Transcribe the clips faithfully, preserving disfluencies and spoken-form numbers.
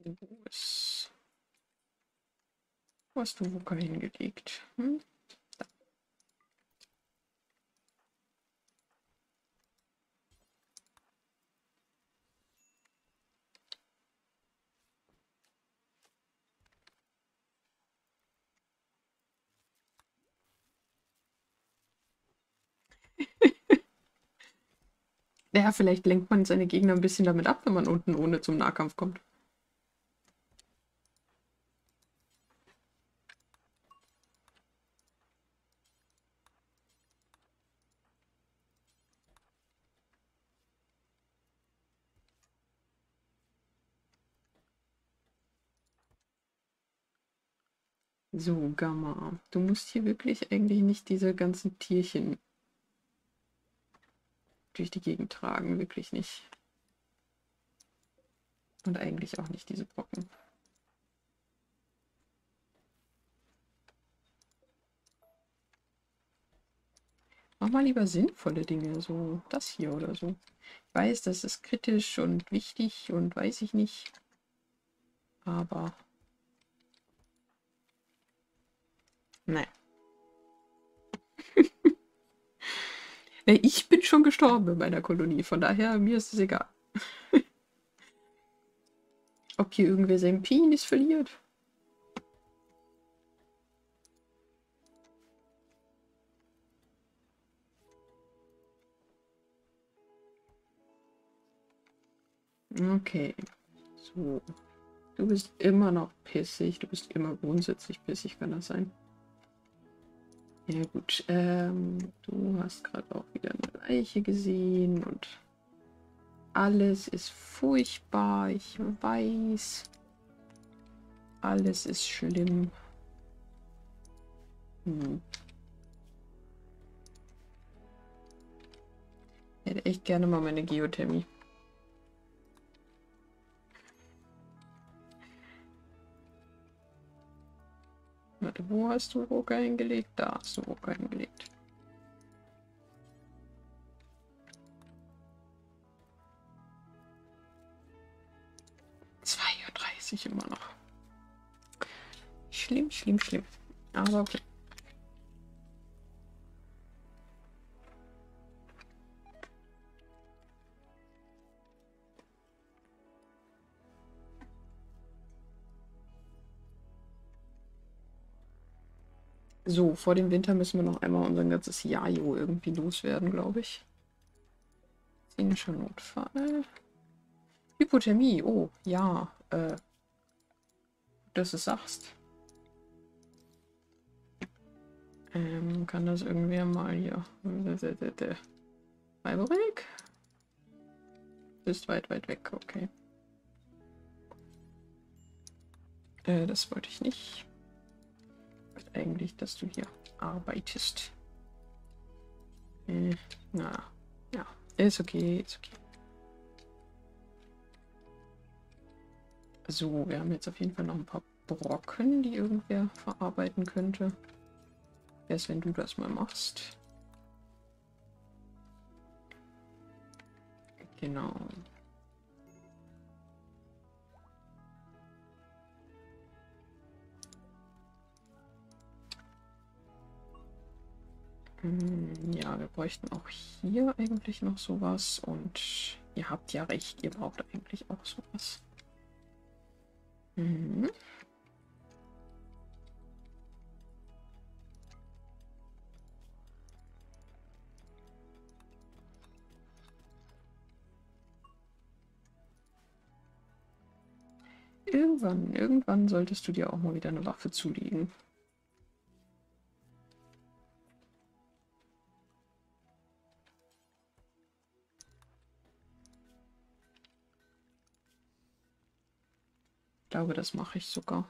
Wo ist... Wo hast du Wuka hingelegt? Hm? Da. Ja, vielleicht lenkt man seine Gegner ein bisschen damit ab, wenn man unten ohne zum Nahkampf kommt. So, Gamma. Du musst hier wirklich eigentlich nicht diese ganzen Tierchen durch die Gegend tragen. Wirklich nicht. Und eigentlich auch nicht diese Brocken. Mach mal lieber sinnvolle Dinge, so das hier oder so. Ich weiß, das ist kritisch und wichtig und weiß ich nicht. Aber... Naja. Nee, ich bin schon gestorben in meiner Kolonie, von daher, mir ist es egal. Ob hier irgendwer seinen Penis verliert? Okay. So. Du bist immer noch pissig. Du bist immer grundsätzlich pissig, kann das sein? Ja gut. Ähm, du hast gerade auch wieder eine Leiche gesehen und alles ist furchtbar. Ich weiß. Alles ist schlimm. Hm. Ich hätte echt gerne mal meine Geothermie. Warte, wo hast du Roka hingelegt? Da hast du Roka hingelegt. zweiunddreißig immer noch. Schlimm, schlimm, schlimm. Aber okay. So, vor dem Winter müssen wir noch einmal unser ganzes Jajo irgendwie loswerden, glaube ich. Klinischer Notfall. Hypothermie, oh, ja. Äh, dass du es sagst. Ähm, kann das irgendwer mal hier... Freiburg? Bist weit, weit weg, okay. Äh, das wollte ich nicht. Ich wollte eigentlich, dass du hier arbeitest. Äh, na, ja. Ist okay, ist okay. So, wir haben jetzt auf jeden Fall noch ein paar Brocken, die irgendwer verarbeiten könnte. Erst wenn du das mal machst. Genau. Ja, wir bräuchten auch hier eigentlich noch sowas. Und ihr habt ja recht, ihr braucht eigentlich auch sowas. Mhm. Irgendwann, irgendwann solltest du dir auch mal wieder eine Waffe zulegen. Ich glaube, das mache ich sogar.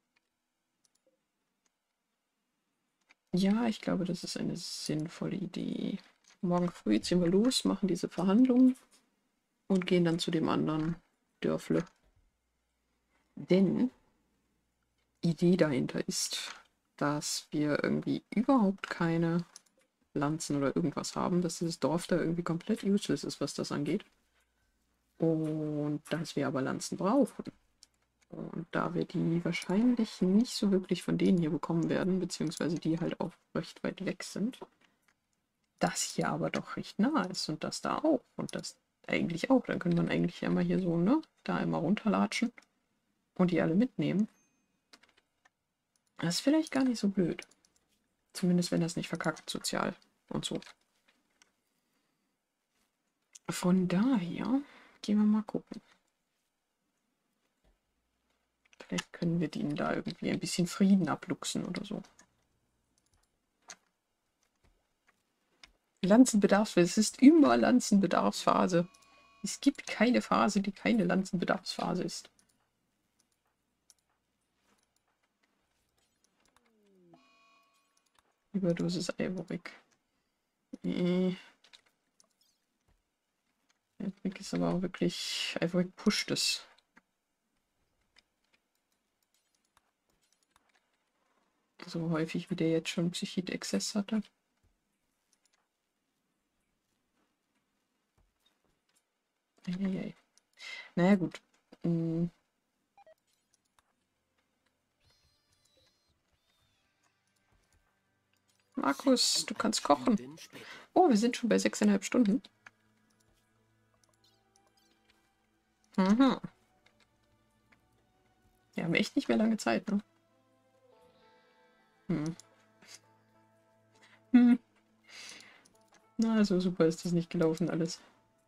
Ja, ich glaube, das ist eine sinnvolle Idee. Morgen früh ziehen wir los, machen diese Verhandlungen und gehen dann zu dem anderen Dörfle. Denn die Idee dahinter ist, dass wir irgendwie überhaupt keine Lanzen oder irgendwas haben, dass dieses Dorf da irgendwie komplett useless ist, was das angeht. Und dass wir aber Lanzen brauchen. Und da wir die wahrscheinlich nicht so wirklich von denen hier bekommen werden, beziehungsweise die halt auch recht weit weg sind, das hier aber doch recht nah ist und das da auch und das eigentlich auch, dann könnte man eigentlich ja mal hier so, ne, da immer runterlatschen und die alle mitnehmen. Das ist vielleicht gar nicht so blöd. Zumindest wenn das nicht verkackt sozial und so. Von daher gehen wir mal gucken. Vielleicht können wir denen da irgendwie ein bisschen Frieden abluchsen oder so. Lanzenbedarfsphase. Es ist immer Lanzenbedarfsphase. Es gibt keine Phase, die keine Lanzenbedarfsphase ist. Überdosis Ivorik. Nee. Ivorik ist aber auch wirklich... Ivorik pusht es. So häufig, wie der jetzt schon Psychit-Exzess hatte. Eieiei. Naja, gut. Hm. Markus, du kannst kochen. Oh, wir sind schon bei sechseinhalb Stunden. Mhm. Wir haben echt nicht mehr lange Zeit, ne? Hm. Hm. Na, so super ist das nicht gelaufen alles.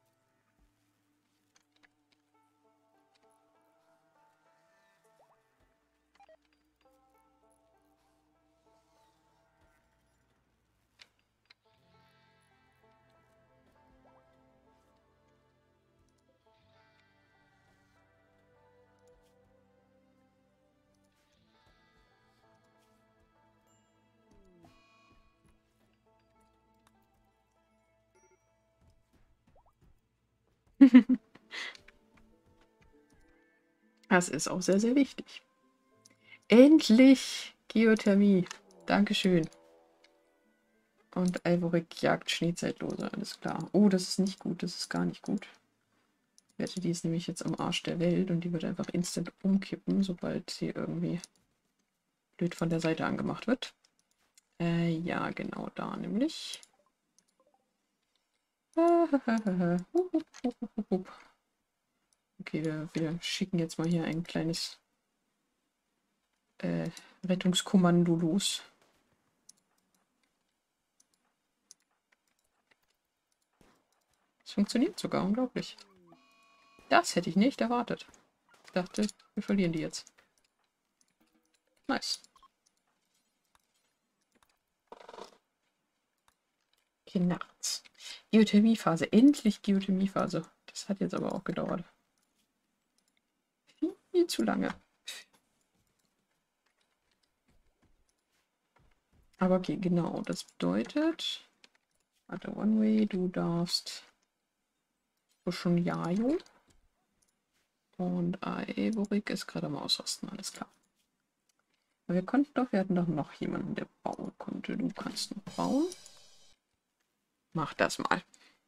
Das ist auch sehr, sehr wichtig. Endlich Geothermie. Dankeschön. Und Ivorik jagt Schneezeitlose, alles klar. Oh, das ist nicht gut, das ist gar nicht gut. Die Wette, die ist nämlich jetzt am Arsch der Welt und die wird einfach instant umkippen, sobald sie irgendwie blöd von der Seite angemacht wird. Äh, ja, genau da nämlich. Okay, wir, wir schicken jetzt mal hier ein kleines äh, Rettungskommando los. Es funktioniert sogar, unglaublich. Das hätte ich nicht erwartet. Ich dachte, wir verlieren die jetzt. Nice. Nachts. Geothermiephase. Endlich Geothermiephase. Das hat jetzt aber auch gedauert. Viel, viel zu lange. Aber okay, genau. Das bedeutet... Warte, One Way, du darfst... So schon Jajo. Und Ivorik ist gerade am Ausrasten. Alles klar. Aber wir konnten doch... Wir hatten doch noch jemanden, der bauen konnte. Du kannst noch bauen. Mach das mal.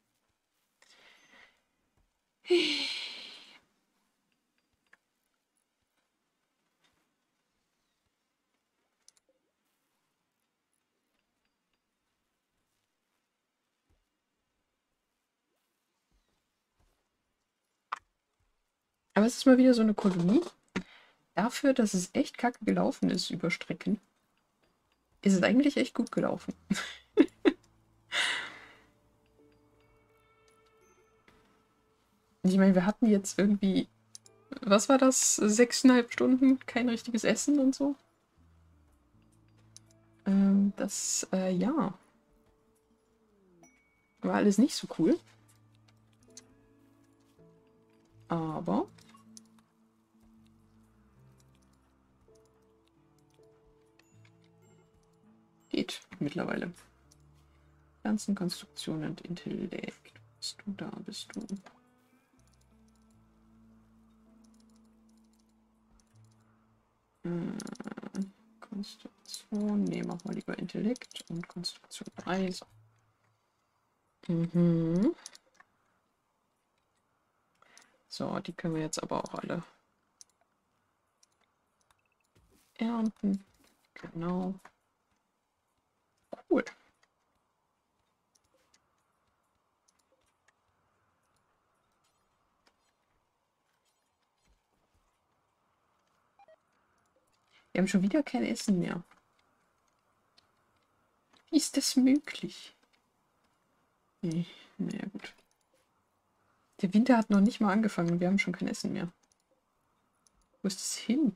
Aber es ist mal wieder so eine Kolonie. Dafür, dass es echt kacke gelaufen ist über Strecken, ist es eigentlich echt gut gelaufen. Ich meine, wir hatten jetzt irgendwie, was war das? Sechseinhalb Stunden, kein richtiges Essen und so. Ähm, das, äh, ja. War alles nicht so cool. Aber geht mittlerweile. Pflanzenkonstruktion und Intellekt. Bist du da? Bist du? Äh, Konstruktion. Ne, mach mal lieber Intellekt und Konstruktion drei. So. Mhm. So, die können wir jetzt aber auch alle ernten. Genau. Cool. Wir haben schon wieder kein Essen mehr. Wie ist das möglich? Nee, naja, gut. Der Winter hat noch nicht mal angefangen und wir haben schon kein Essen mehr. Wo ist das hin?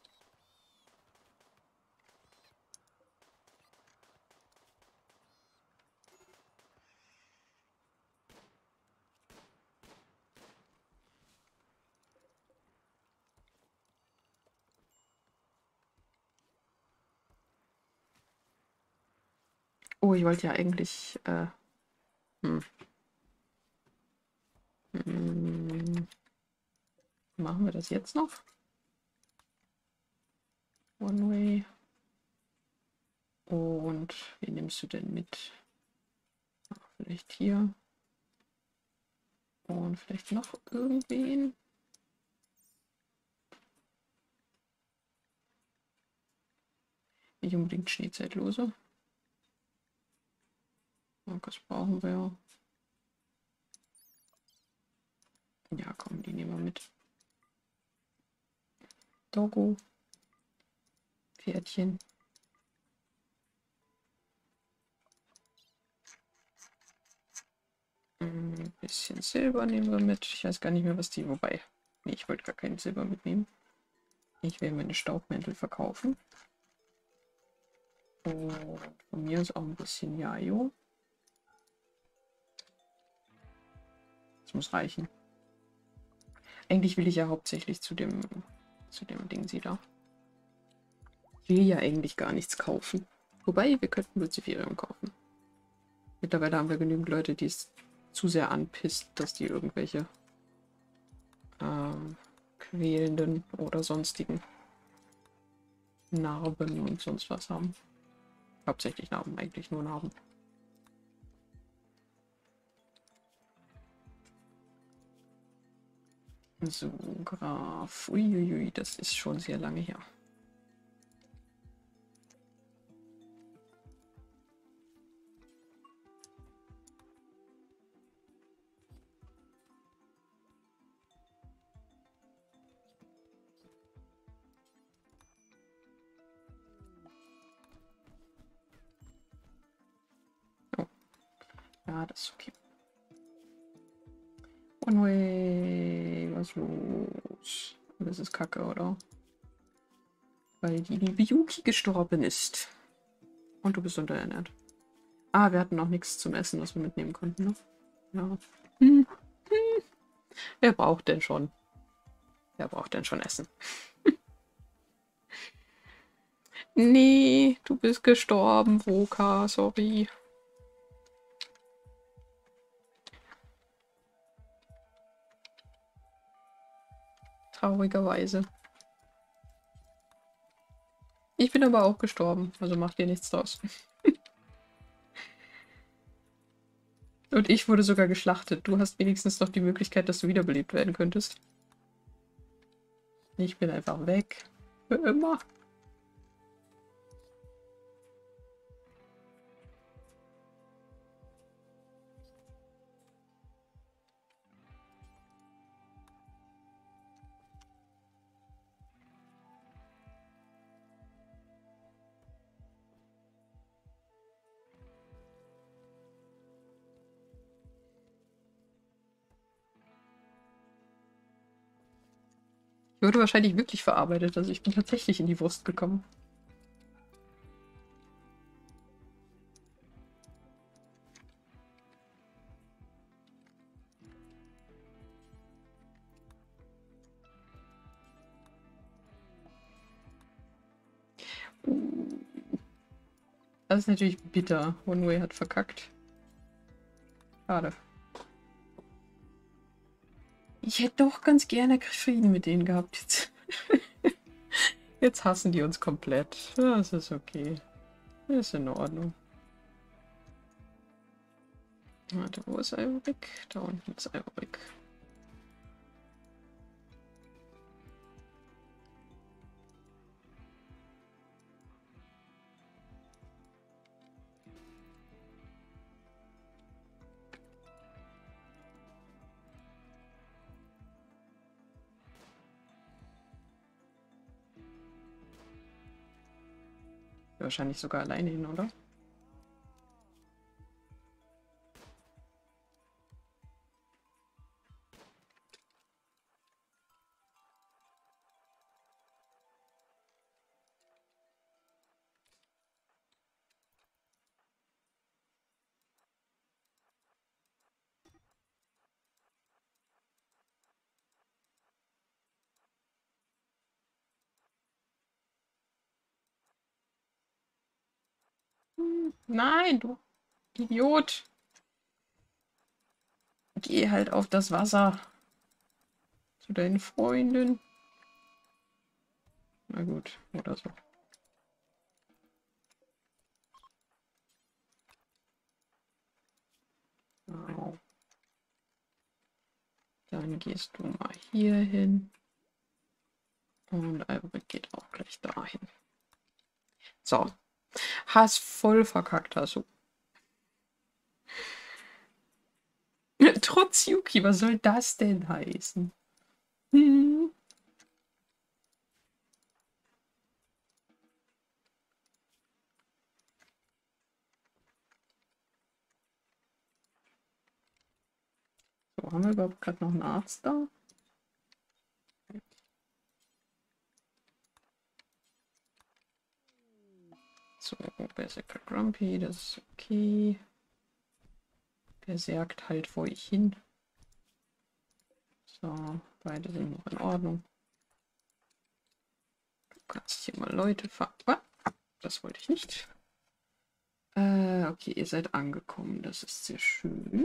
Oh, ich wollte ja eigentlich... Äh, hm. Hm. Machen wir das jetzt noch? One way. Und wen nimmst du denn mit? Ach, vielleicht hier. Und vielleicht noch irgendwen. Nicht unbedingt Schneezeitlose. Das brauchen wir. Ja, komm, die nehmen wir mit. Doggo. Pferdchen. Ein bisschen Silber nehmen wir mit. Ich weiß gar nicht mehr, was die... Wobei... Nee, ich wollte gar kein Silber mitnehmen. Ich will meine Staubmäntel verkaufen. Und von mir ist auch ein bisschen Jajo. Das muss reichen. Eigentlich will ich ja hauptsächlich zu dem... zu dem Ding sie da. Ich will ja eigentlich gar nichts kaufen. Wobei, wir könnten Luciferium kaufen. Mittlerweile haben wir genügend Leute, die es zu sehr anpisst, dass die irgendwelche ähm, quälenden oder sonstigen Narben und sonst was haben. Hauptsächlich Narben, eigentlich nur Narben. So, Graf. Uiuiui, das ist schon sehr lange her. Oh. Ja, das ist okay. One way, was los? Das ist Kacke, oder? Weil die liebe Yuki gestorben ist. Und du bist unterernährt. Ah, wir hatten noch nichts zum Essen, was wir mitnehmen konnten, ne? Ja. Hm. Hm. Wer braucht denn schon? Wer braucht denn schon Essen? Nee, du bist gestorben, Voka, sorry. Traurigerweise. Ich bin aber auch gestorben, also mach dir nichts draus. Und ich wurde sogar geschlachtet. Du hast wenigstens noch die Möglichkeit, dass du wiederbelebt werden könntest. Ich bin einfach weg. Für immer. Ich wurde wahrscheinlich wirklich verarbeitet, also ich bin tatsächlich in die Wurst gekommen. Das ist natürlich bitter. One Way hat verkackt. Schade. Ich hätte doch ganz gerne Frieden mit denen gehabt jetzt. Jetzt hassen die uns komplett. Das ist okay. Das ist in Ordnung. Warte, wo ist Ivorik? Da unten ist Ivorik. wahrscheinlich sogar alleine hin, oder? Hm, nein, du Idiot. Geh halt auf das Wasser. Zu deinen Freunden. Na gut, oder so. Genau. Dann gehst du mal hier hin. Und Albert geht auch gleich dahin. So. Hast voll verkackt, hast du. Trotz Yuki, was soll das denn heißen? Hm. So, haben wir überhaupt gerade noch einen Arzt da? So, Berserker Grumpy, das ist okay. Der sägt halt vor ich hin. So, beide sind noch in Ordnung. Du kannst hier mal Leute ver... Ah, das wollte ich nicht. Äh, okay, ihr seid angekommen. Das ist sehr schön.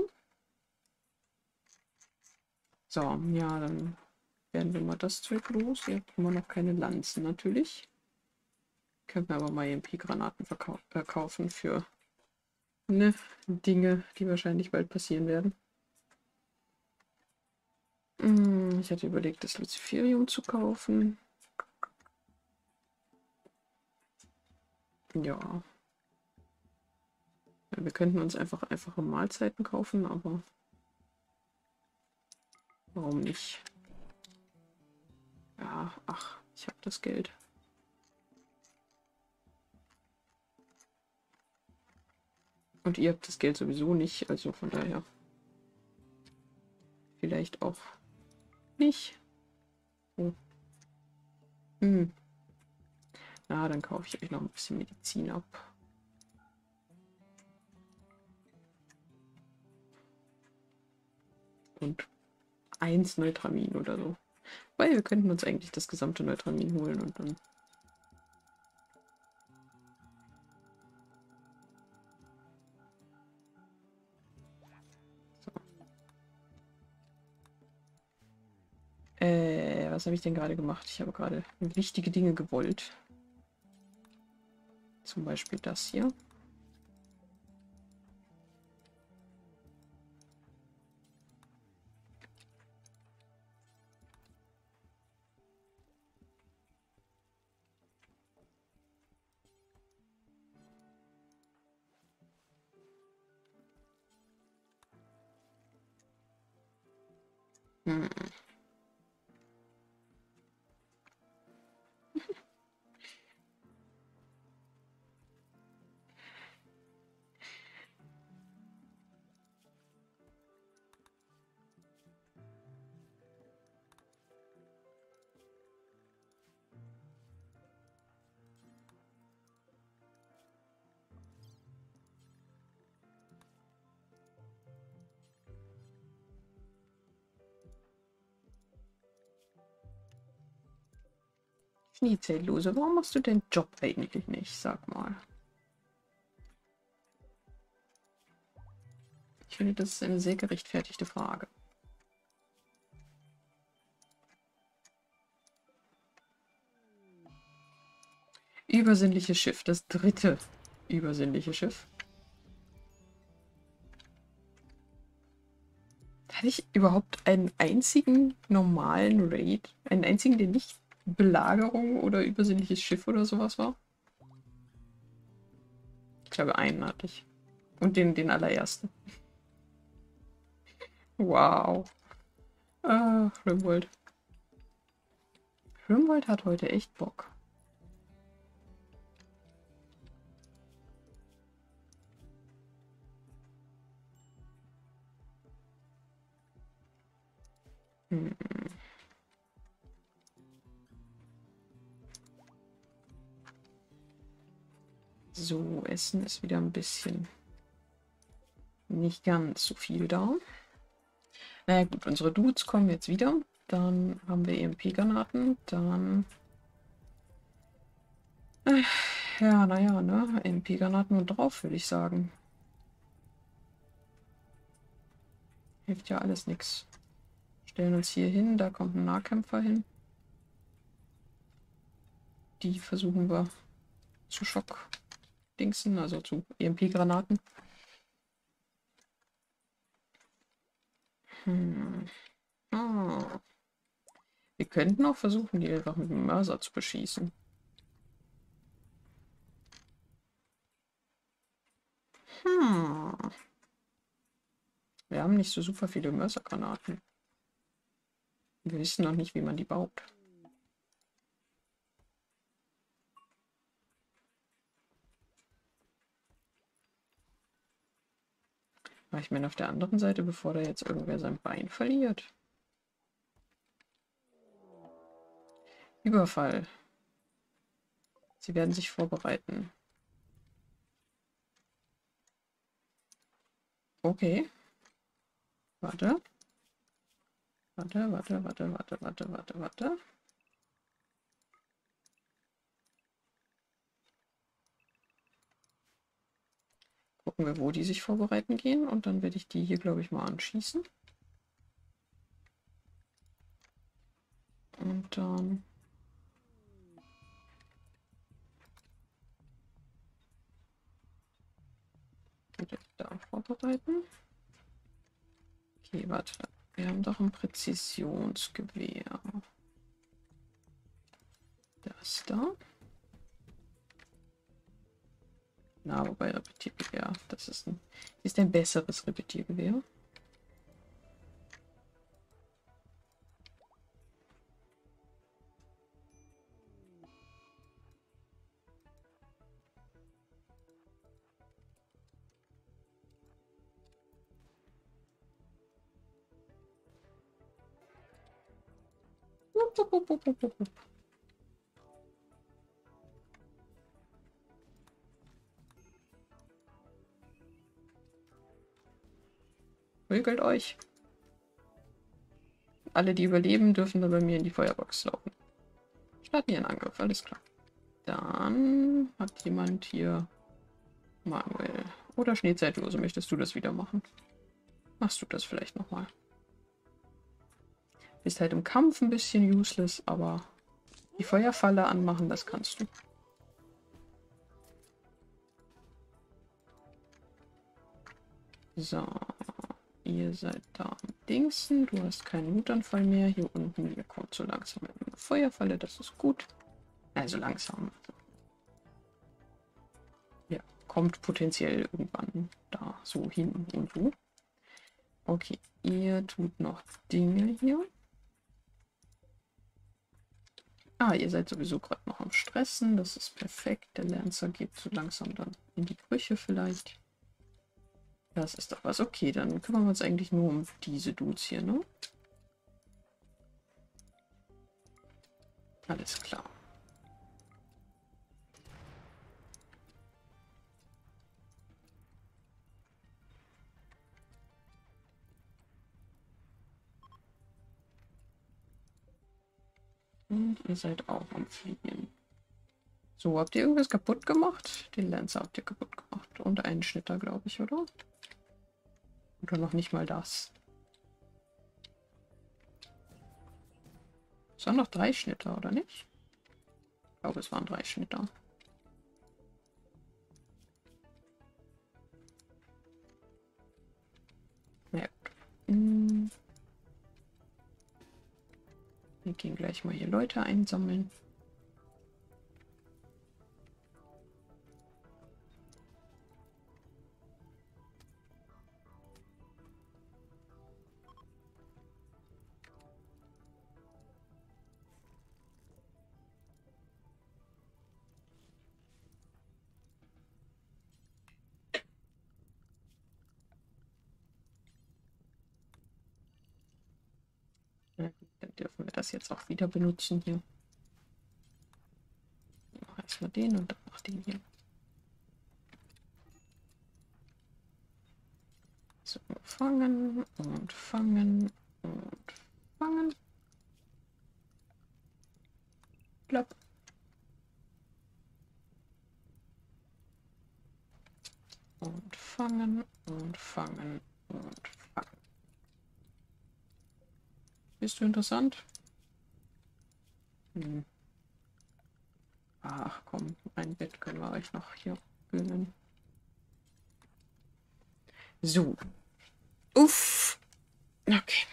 So, ja, dann werden wir mal das Zeug los. Ihr habt immer noch keine Lanzen natürlich. Können wir aber mal E M P-Granaten verkaufen für ne, Dinge, die wahrscheinlich bald passieren werden. Hm, ich hatte überlegt, das Luciferium zu kaufen. Ja. Ja, wir könnten uns einfach einfache Mahlzeiten kaufen, aber warum nicht? Ja, ach, ich habe das Geld. Und ihr habt das Geld sowieso nicht, also von daher vielleicht auch nicht. Oh. Hm. Ja, dann kaufe ich euch noch ein bisschen Medizin ab. Und eins Neutramin oder so. Weil wir könnten uns eigentlich das gesamte Neutramin holen und dann... So. Äh, was habe ich denn gerade gemacht? Ich habe gerade wichtige Dinge gewollt. Zum Beispiel das hier. Hm. Schniezellose, warum machst du den Job eigentlich nicht? Sag mal. Ich finde, das ist eine sehr gerechtfertigte Frage. Übersinnliches Schiff, das dritte übersinnliche Schiff. Hatte ich überhaupt einen einzigen normalen Raid? Einen einzigen, der nicht Belagerung oder übersinnliches Schiff oder sowas war? Ich glaube, einen hatte ich. Und den, den allerersten. Wow. Ah, Rimworld. Rimworld hat heute echt Bock. Hm. So, Essen ist wieder ein bisschen nicht ganz so viel da. Na ja, gut, unsere Dudes kommen jetzt wieder. Dann haben wir E M P-Granaten. Dann... Äh, ja, naja, ne? E M P-Granaten und drauf, würde ich sagen. Hilft ja alles nichts. Stellen uns hier hin, da kommt ein Nahkämpfer hin. Die versuchen wir zu Schock-Dingsen, also zu E M P-Granaten. Hm. Ah. Wir könnten auch versuchen, die einfach mit dem Mörser zu beschießen. Hm. Wir haben nicht so super viele Mörsergranaten. Wir wissen noch nicht, wie man die baut. Aber ich meine, auf der anderen Seite, bevor da jetzt irgendwer sein Bein verliert. Überfall. Sie werden sich vorbereiten. Okay. Warte. Warte, warte, warte, warte, warte, warte, warte. Gucken wir, wo die sich vorbereiten gehen. Und dann werde ich die hier, glaube ich, mal anschießen. Und dann... Werde ich da vorbereiten. Okay, warte. Wir haben doch ein Präzisionsgewehr. Das da. Na, wobei Repetiergewehr, das ist ein, ist ein besseres Repetiergewehr. Prügelt euch. Alle, die überleben, dürfen dann bei mir in die Feuerbox laufen. Starten ihren Angriff, alles klar. Dann hat jemand hier Manuel. Oder Schneezeitlose, möchtest du das wieder machen? Machst du das vielleicht nochmal? Bist halt im Kampf ein bisschen useless, aber die Feuerfalle anmachen, das kannst du. So, ihr seid da am Dingsen. Du hast keinen Wutanfall mehr. Hier unten, ihr kommt so langsam in eine Feuerfalle, das ist gut. Also langsam. Ja, kommt potenziell irgendwann da so hin und so. Okay, ihr tut noch Dinge hier. Ah, ihr seid sowieso gerade noch am Stressen. Das ist perfekt. Der Lancer geht so langsam dann in die Brüche vielleicht. Das ist doch was. Okay, dann kümmern wir uns eigentlich nur um diese Dudes hier, ne? Alles klar. Und ihr seid auch am Fliegen. So, habt ihr irgendwas kaputt gemacht? Den Lancer habt ihr kaputt gemacht. Und einen Schnitter, glaube ich, oder? Oder noch nicht mal das. Es waren noch drei Schnitter, oder nicht? Ich glaube, es waren drei Schnitter. Naja, gut. Hm. Wir gehen gleich mal hier Leute einsammeln. Na gut, dann dürfen wir das jetzt auch wieder benutzen hier. Noch erstmal den und dann noch den hier. So, fangen und fangen und fangen. Plopp. Und fangen und fangen und fangen. Bist du interessant? Hm. Ach komm, ein Bett können wir euch noch hier gönnen. So. Uff. Okay.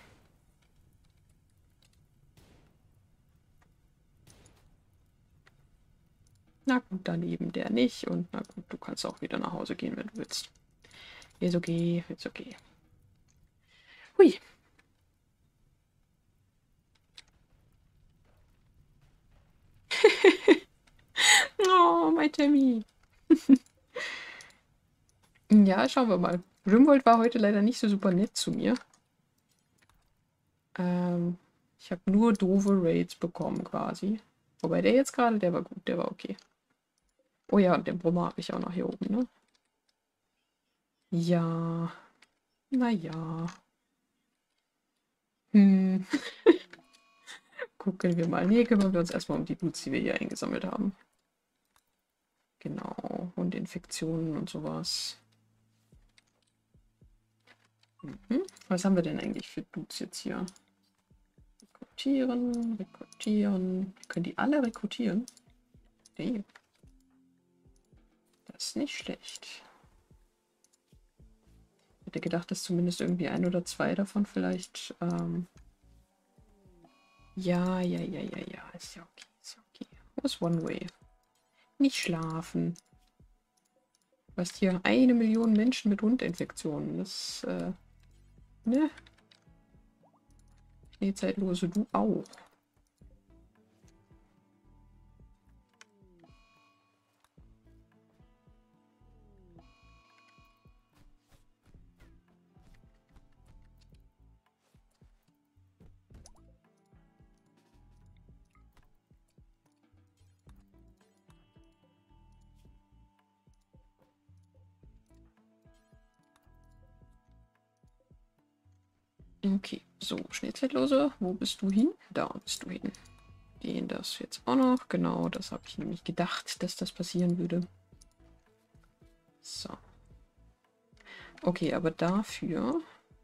Na gut, dann eben der nicht. Und na gut, du kannst auch wieder nach Hause gehen, wenn du willst. Ist okay, ist okay. Hui. Oh, mein Timmy. Ja, schauen wir mal. Grimwold war heute leider nicht so super nett zu mir. Ähm, ich habe nur doofe Raids bekommen quasi. Wobei der jetzt gerade, der war gut, der war okay. Oh ja, und den Brummer habe ich auch noch hier oben, ne? Ja. Naja. Hm. Gucken wir mal. Nee, kümmern wir uns erstmal um die Boots, die wir hier eingesammelt haben. Genau. Und Infektionen und sowas. Mhm. Was haben wir denn eigentlich für Dudes jetzt hier? Rekrutieren, rekrutieren. Wir können die alle rekrutieren. Nee. Das ist nicht schlecht. Ich hätte gedacht, dass zumindest irgendwie ein oder zwei davon vielleicht. Ähm ja, ja, ja, ja, ja. Ist ja okay. Ist ja okay. Wo ist One Way? Nicht schlafen. Du hast hier eine Million Menschen mit Wundinfektionen. Das, äh, ne? Schneezeitlose, du auch. Okay, so, Schneezeitlose, wo bist du hin? Da bist du hin. Den das jetzt auch noch. Genau, das habe ich nämlich gedacht, dass das passieren würde. So. Okay, aber dafür...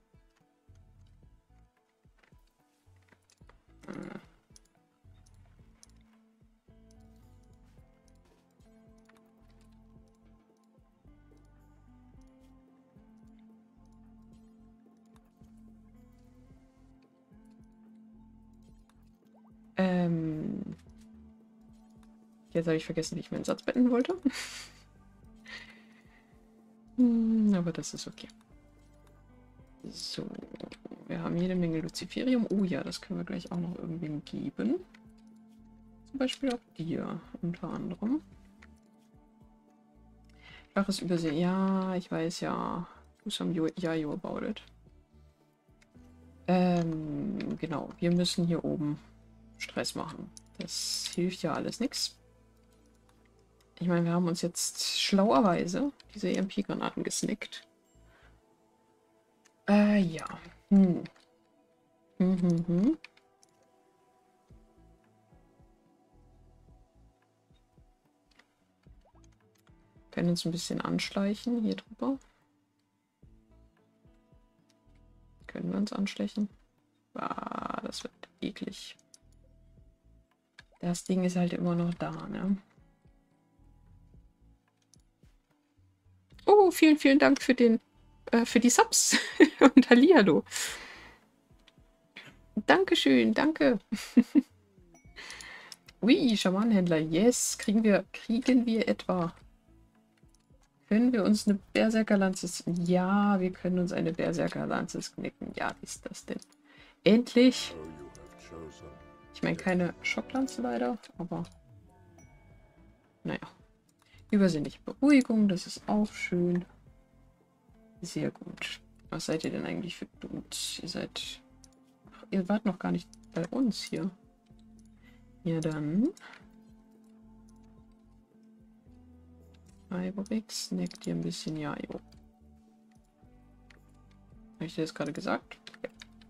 Äh, ähm... Jetzt habe ich vergessen, wie ich meinen Satz beenden wollte. hm, aber das ist okay. So, wir haben jede Menge Luciferium. Oh ja, das können wir gleich auch noch irgendwem geben. Zum Beispiel auch dir, unter anderem. Flaches Übersehen. Ja, ich weiß ja. Do some Yayo about it. Ähm, genau. Wir müssen hier oben Stress machen. Das hilft ja alles nichts. Ich meine, wir haben uns jetzt schlauerweise diese E M P-Granaten gesnickt. Äh, ja. Hm. Mhm, mhm. Können uns ein bisschen anschleichen hier drüber. Können wir uns anschleichen? Ah, das wird eklig. Das Ding ist halt immer noch da, ne? Oh, vielen, vielen Dank für den, äh, für die Subs. Und Hallihallo. Dankeschön, danke. Ui, Schamanenhändler, yes. Kriegen wir, kriegen wir etwa... Können wir uns eine Berserkerlanze... Ja, wir können uns eine Berserkerlanze knicken. Ja, wie ist das denn? Endlich! Ich meine, keine Schocklanze leider, aber... Naja. Übersinnliche Beruhigung, das ist auch schön. Sehr gut. Was seid ihr denn eigentlich für Dudes? Ihr seid... ihr wart noch gar nicht bei uns hier. Ja, dann. Ivorix, snackt ihr ein bisschen, ja, jo. Habe ich dir das gerade gesagt? Ja.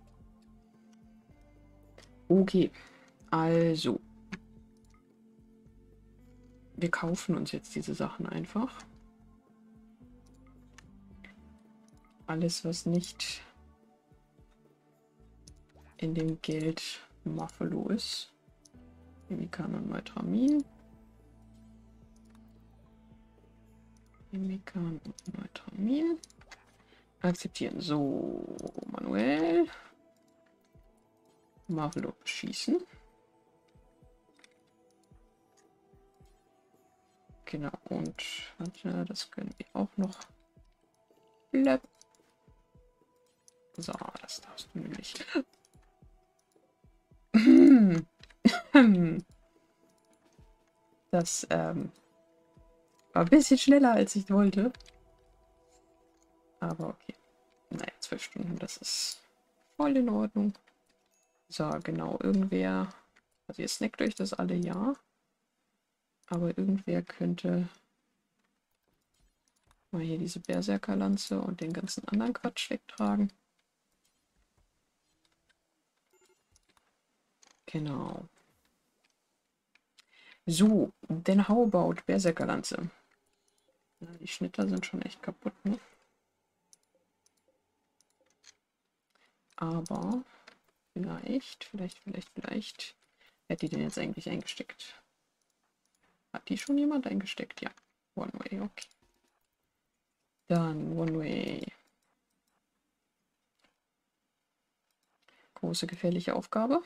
Okay, also. Wir kaufen uns jetzt diese Sachen einfach. Alles, was nicht in dem Geld Muffalo ist. Chemikan und Neutramin. Chemikan und Neutramin. Akzeptieren. So, manuell. Muffalo schießen. Genau, und warte, das können wir auch noch. Blöp. So, das darfst du nämlich. Das ähm, war ein bisschen schneller, als ich wollte. Aber okay. Naja, zwölf Stunden, das ist voll in Ordnung. So, genau, irgendwer. Also ihr snackt euch das alle, ja. Aber irgendwer könnte mal hier diese Berserkerlanze und den ganzen anderen Quatsch wegtragen. Genau. So, denn how about Berserkerlanze? Ja, die Schnitter sind schon echt kaputt, ne? Aber vielleicht, vielleicht, vielleicht, vielleicht. Wer hat die denn jetzt eigentlich eingesteckt? Hat die schon jemand eingesteckt? Ja. One Way, okay. Dann One Way. Große gefährliche Aufgabe.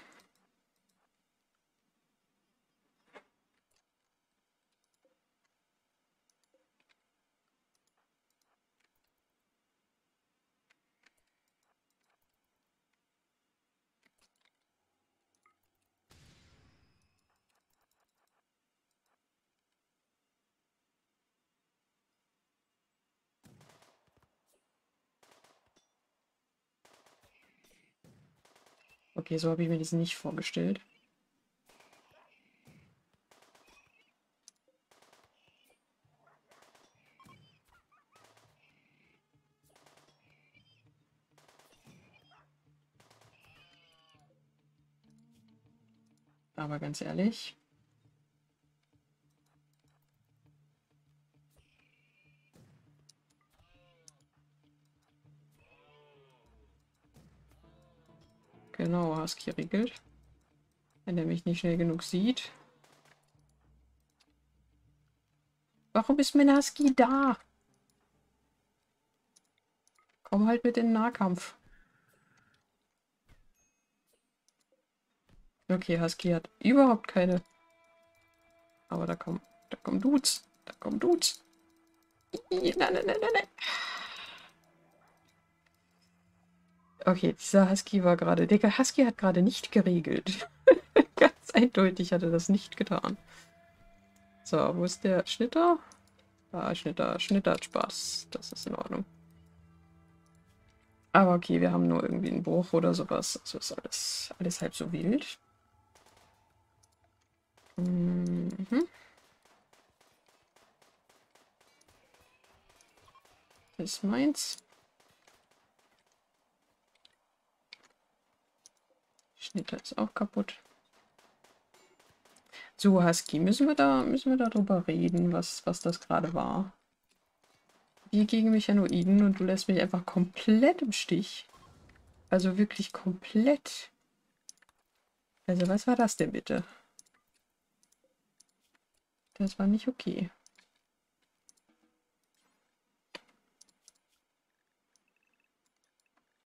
Okay, so habe ich mir das nicht vorgestellt. Aber ganz ehrlich. Genau, Husky regelt. Wenn er mich nicht schnell genug sieht. Warum ist mein Husky da? Komm halt mit in den Nahkampf. Okay, Husky hat überhaupt keine. Aber da kommen, da kommen Dudes. Da kommen Dudes. Nein, nein, nein, nein, nein. Okay, dieser Husky war gerade. Der Husky hat gerade nicht geregelt. Ganz eindeutig hat er das nicht getan. So, wo ist der Schnitter? Ah, Schnitter. Schnitter hat Spaß. Das ist in Ordnung. Aber okay, wir haben nur irgendwie einen Bruch oder sowas. Also ist alles, alles halb so wild. Mhm. Das ist meins. Schnitter ist auch kaputt. So, Husky, müssen wir da, müssen wir darüber reden, was, was das gerade war? Wir gegen Mechanoiden und du lässt mich einfach komplett im Stich. Also wirklich komplett. Also was war das denn bitte? Das war nicht okay.